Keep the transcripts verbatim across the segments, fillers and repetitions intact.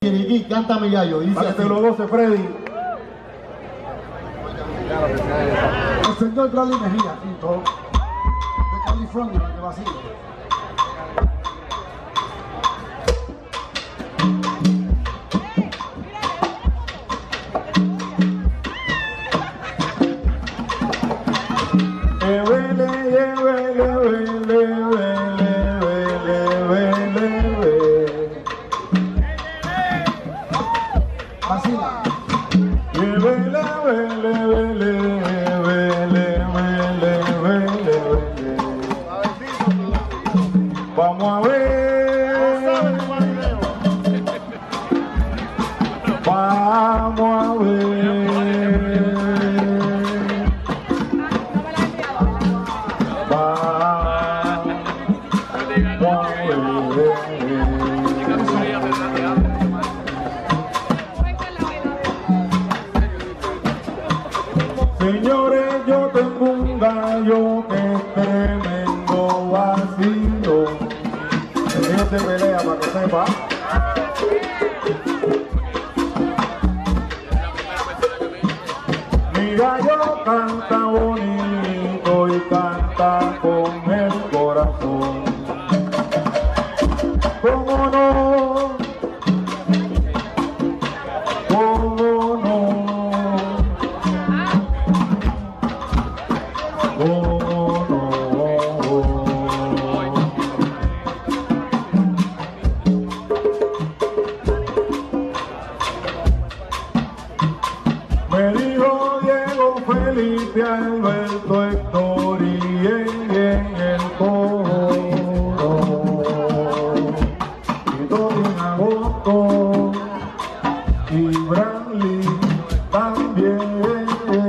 Kikiriki, canta mi gallo. Dice Para que así. te lo goce, Freddy. El señor Bradley Mejía, quinto, de California, de Brasil. Vacila. Vamos a ver, vamos a ver, señores, yo tengo un gallo que es tremendo vacío. Se pelea para que sepa. Mi gallo canta bonito y canta con el corazón. ¿Cómo no? ¿Cómo no? ¿Cómo no? Me dijo Diego, Felipe, Alberto, Héctor y en, en el coro. Y todo en agosto, y Bradley también.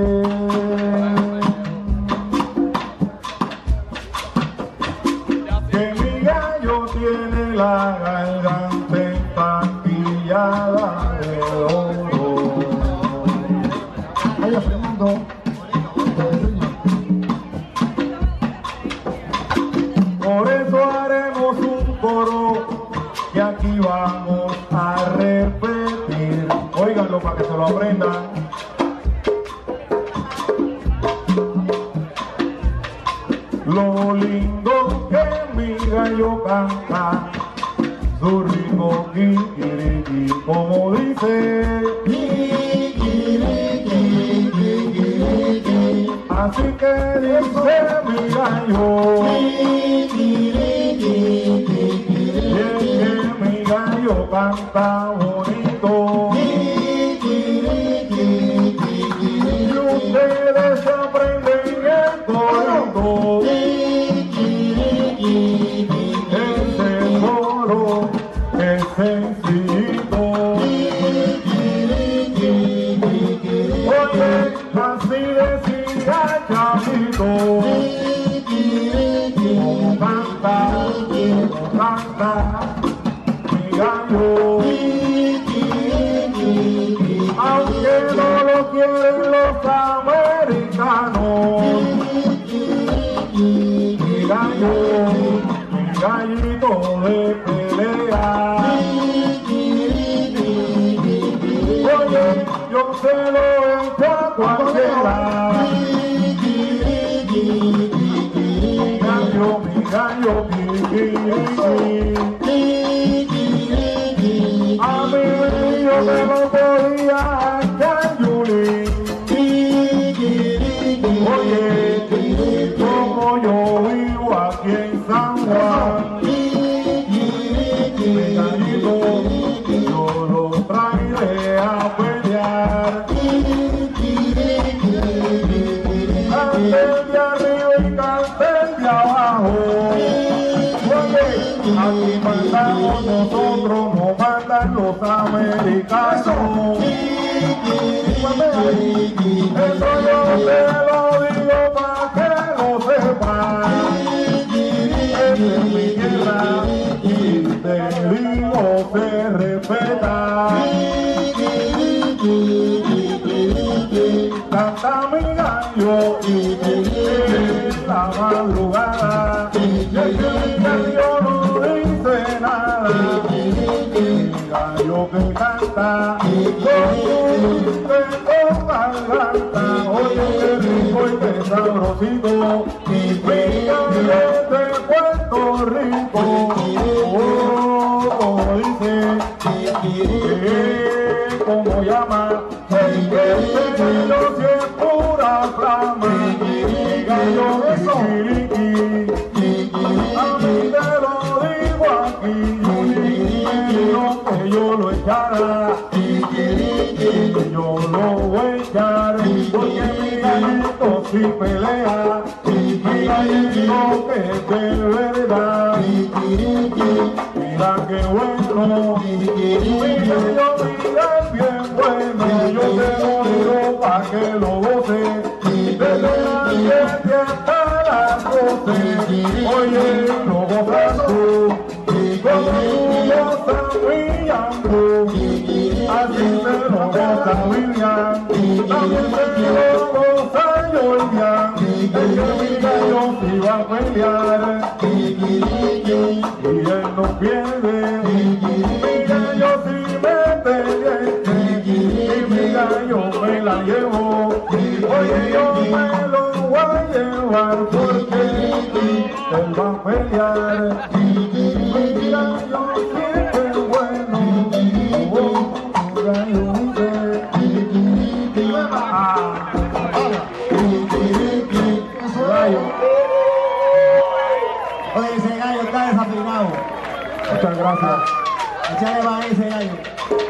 Que mi gallo tiene la garganta empastillada de oro. Vaya Fernando. Por eso haremos un coro que aquí vamos a repetir. Óiganlo para que se lo aprendan. Lo lindo que mi gallo canta, su ritmo kikiriki, como dice. Así que dice mi gallo, bien que mi gallo canta bonito, y ustedes aprenden el corito, ese coro es sencillito. Oye, así decía Chavito, como canta, como canta mi gallo, aunque no lo quieren los americanos, mi gallo, mi gallito de pelea. Oye, yo se lo echo a cualquiera. Mi gallo, mi gallo, kikiriki. A mí yo me lo podía echar Yuli. Oye, como yo vivo aquí en San Juan, mi gallito yo lo traeré a pelear. Cantel de arriba y cantel de abajo. Oye, aquí mandamos nosotros, no mandan los americanos. Eso yo te lo digo para que lo sepas. Esta es mi tierra y te digo se respeta. Canta mi gallo en la madrugada, y el gallo no dice nada. Mi gallo que canta garganta, con tu garganta, oye qué rico y qué sabrosito, mira de Puerto Rico, oh, como dice, eh, como llama, el gallo si es pura flama, el gallo es chiliqui, a mí te lo digo aquí, no que yo lo echara, que yo lo voy a echar, porque mi gallito si pelea, mi gallito que es de verdad, mira qué bueno, mi gallo mira bien bueno, yo te lo digo pa' que lo goce, desde las siete hasta las doce, oye, lo gozas tú, como tú gozas William Blue, así se lo goza William, también se lo goza Jordan, es que mi gallo se iba a pelear, y él no pierde, mi gallo si mete diente, y mi gallo me la llevo, oye yo me lo voy a llevar porque él va a pelear, mi gallo siempre bueno, oh, gallo de gallo. Oye, ese gallo está desafinado. Muchas gracias. Échale más a ese gallo.